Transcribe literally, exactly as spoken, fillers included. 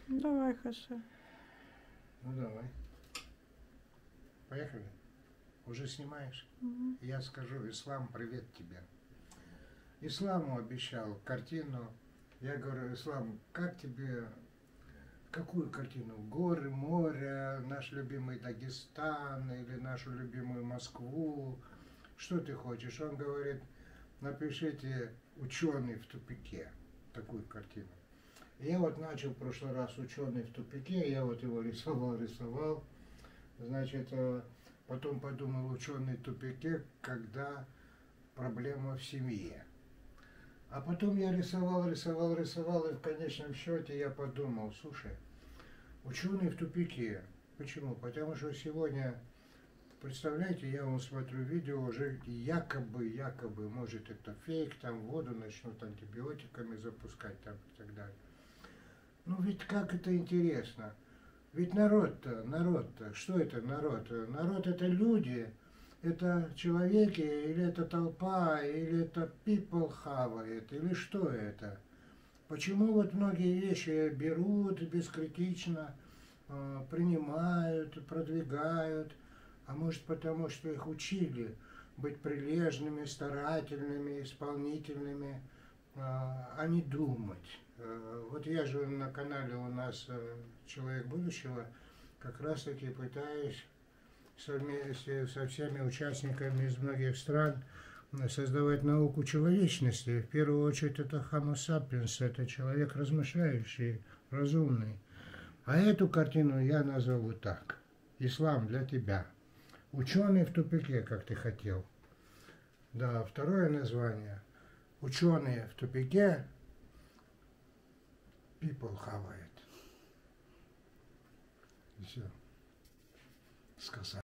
Давай, Хаша. Ну давай. Поехали. Уже снимаешь? Угу. Я скажу: Ислам, привет тебе. Исламу обещал картину. Я говорю: Ислам, как тебе, какую картину? Горы, море, наш любимый Дагестан или нашу любимую Москву? Что ты хочешь? Он говорит: напишите «Ученый в тупике». Такую картину. И я вот начал в прошлый раз «Ученый в тупике», я вот его рисовал, рисовал. Значит, потом подумал: ученый в тупике, когда проблема в семье. А потом я рисовал, рисовал, рисовал, и в конечном счете я подумал: слушай, ученый в тупике. Почему? Потому что сегодня, представляете, я вам смотрю видео, уже якобы, якобы, может это фейк, там воду начнут антибиотиками запускать там и так далее. Ну ведь как это интересно. Ведь народ-то, народ-то, что это народ? Народ это люди, это человеки, или это толпа, или это people хавает, или что это? Почему вот многие вещи берут бескритично, принимают, продвигают, а может потому, что их учили быть прилежными, старательными, исполнительными, а не думать. Вот я же на канале у нас «Человек будущего» как раз таки пытаюсь вместе со всеми участниками из многих стран создавать науку человечности. В первую очередь это Homo sapiens, это человек размышляющий, разумный. А эту картину я назову так: «Ислам для тебя». Ученый в тупике, как ты хотел. Да, второе название: ученые в тупике, people хавает. И все. Сказал.